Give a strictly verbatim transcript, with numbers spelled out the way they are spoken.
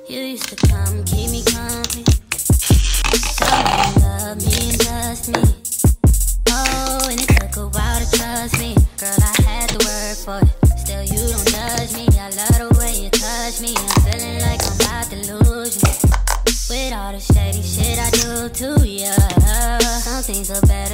You used to come, keep me company. Someone love me and trust me. Oh, and it took a while to trust me. Girl, I had to work for it. Still, you don't judge me. I love the way you touch me. I'm feeling like I'm about to lose you. With all the shady shit I do to ya. Some things are better